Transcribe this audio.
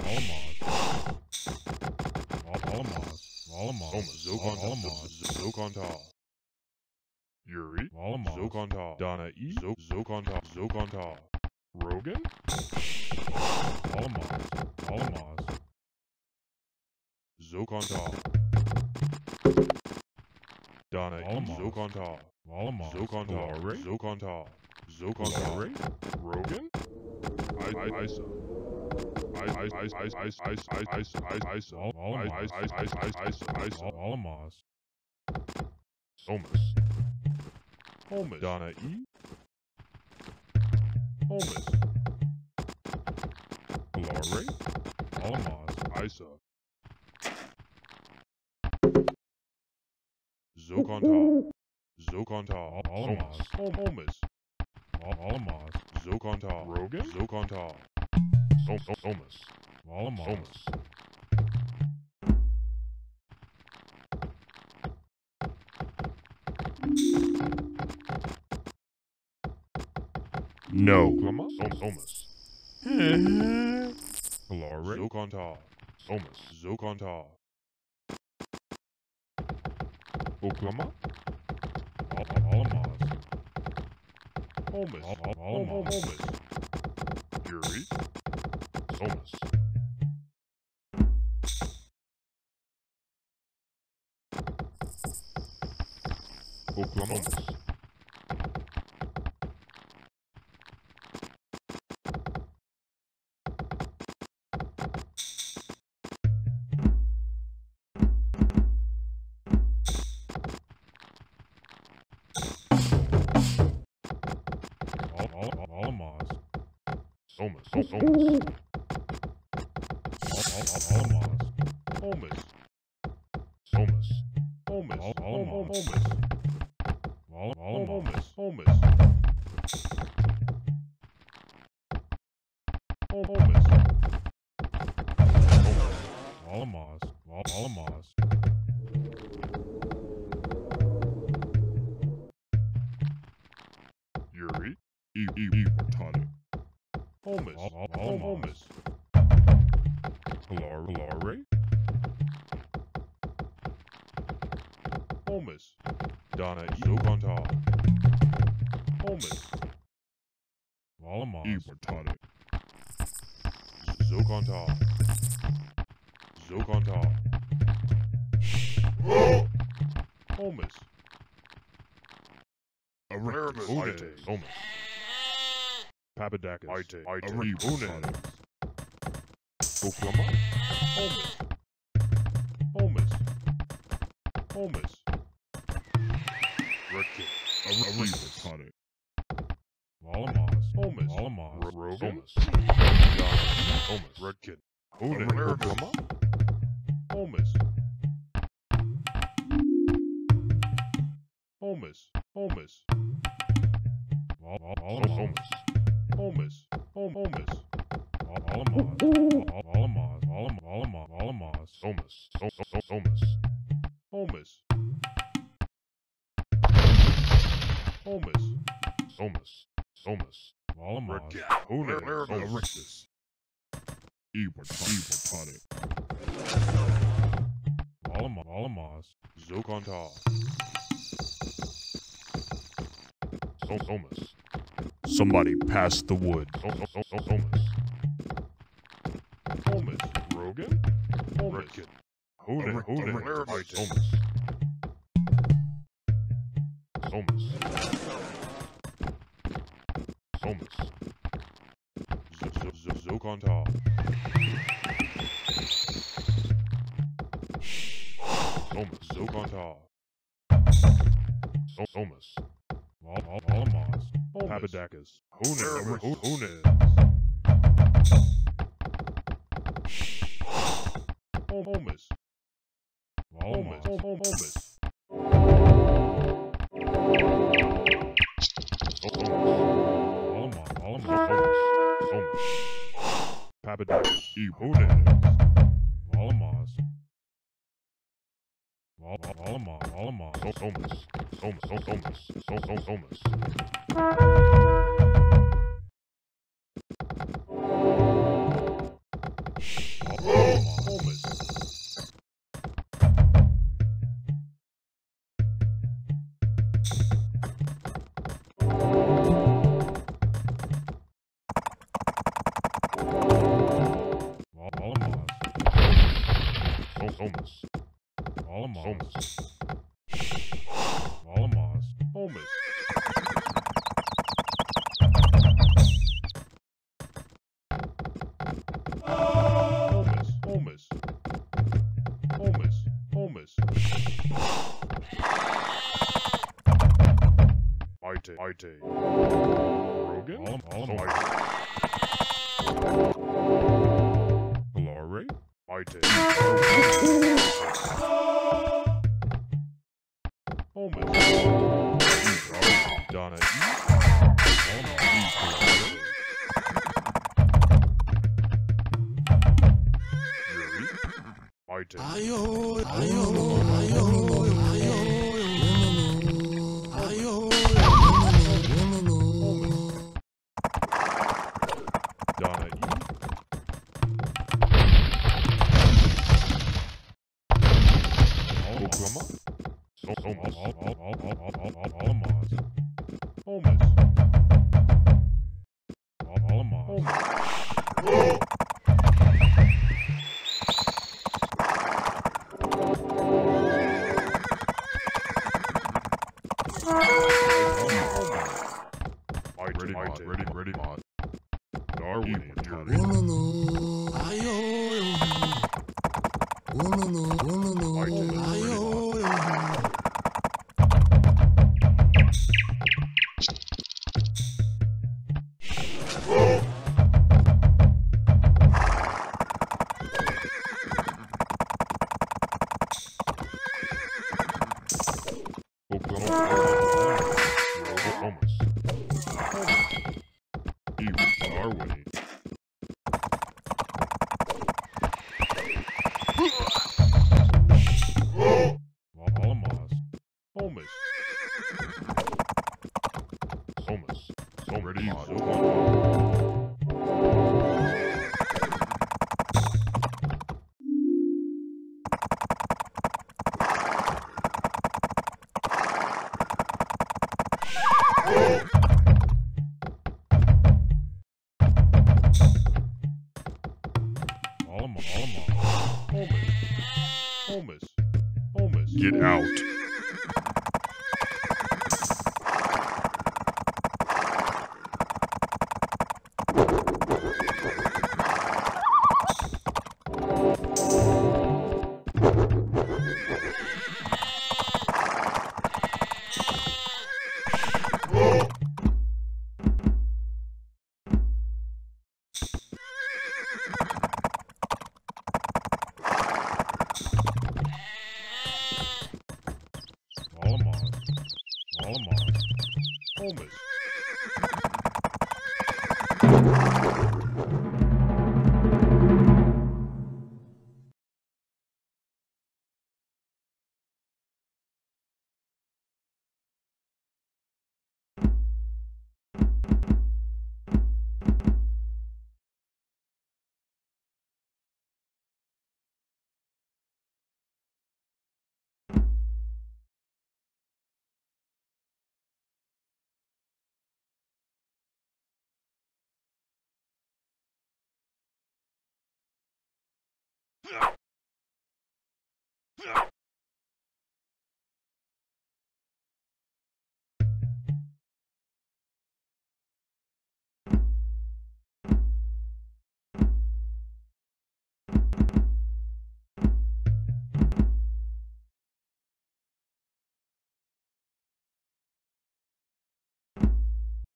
Zokonta. Yuri. Zokonta. Donna E. Zokonta. Zokonta. Rogan. Zokonta. Donna E. Zokonta. Zokonta. Zokonta. Zokonta. Rogan. Isa. Somas. Holmes. Donna E. Holmes. Valare. Isa. Zokonta. Zokonta. Holmes. Zokonta. Rogan. Zokonta. Somas. Somas. No. Oklama. Somas. Valare. Zokonta. Somas. Zokonta. Oklama. Holmes. Holmes. Yuri. Somas. Oklama. Somas. Somas. Holmes. Somas. Holmes. Holmes. Holmes. Holmes. Yuri. Iportani. Holmes. Holmes. Valare. Holmes. Donna Zokonta. Holmes. Iportani. Zokonta. Zokonta. Holmes. Erectus. Holmes. Papadakis. Erectus. Oklama. Holmes. Holmes. Holmes. Redkid. Erectus. Holmes. Rogan. Holmes. Redkid. Oklama. Holmes. Holmes. Holmes. Holmes. Holmes. Holmes. Somas. Somas. Holmes. Holmes. Somas. Somas. Erectus. Iportani. Zokonta. Somas. Somebody pass the wood. Somas. Holmes. Rogan. Redkid. Somas. Somas. Somas. Zokonta. Somas. Zokonta. Somas. Papadakis. Hunes. Holmes. Papadakis. Somas. Thomas. Alamos. Alamos. Thomas. Thomas. Thomas. Thomas. Ite. Rogan. Alamos. Glory. Ite. Thomas. Donna. Ite. Donna. Oklahoma. Thomas. Alamos. Thomas. Alamos. Ready, mod. Darwin, Ready, mod. Thomas. Get out.